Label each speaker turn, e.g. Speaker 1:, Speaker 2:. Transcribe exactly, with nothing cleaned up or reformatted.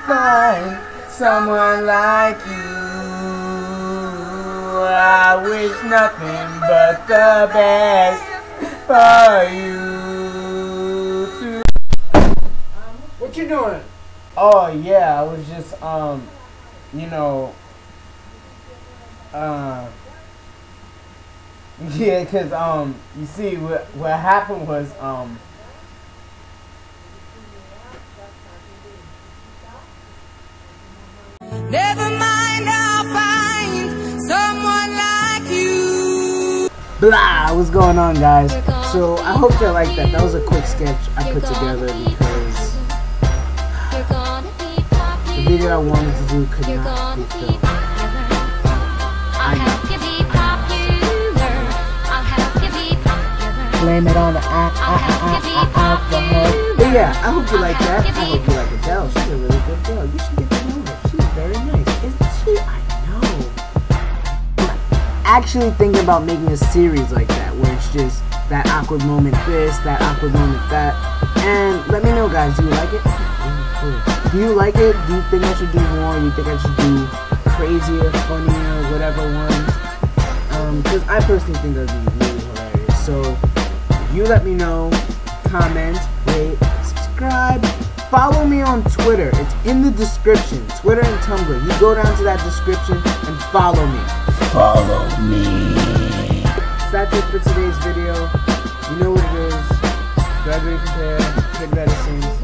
Speaker 1: find someone like you. I wish nothing but the best for you.
Speaker 2: What you doing?
Speaker 1: Oh yeah, I was just um, you know, uh, yeah, cause um, you see what what happened was um.
Speaker 3: Never mind, I'll find someone like you.
Speaker 1: Blah, what's going on, guys? So I hope you like that. That was a quick sketch I put together because the video I wanted to do could not be filmed. I know. Blame it on the alcohol. But yeah, I hope you like that. I hope you like Adele. She's a really good girl. You should get to know her. She's very nice, isn't she? I know. I'm actually thinking about making a series like that, where it's just that awkward moment this, that awkward moment that. And let me know, guys. Do you like it? Do you like it? Do you think I should do more? Do you think I should do crazier, funnier, whatever ones? Um, because I personally think that'd be really hilarious. So you let me know, comment, rate, subscribe, follow me on Twitter. It's in the description. Twitter and Tumblr. You go down to that description and follow me. Follow me. So that's it for today's video. You know what it is. Graduate Compare, Kid Reticence.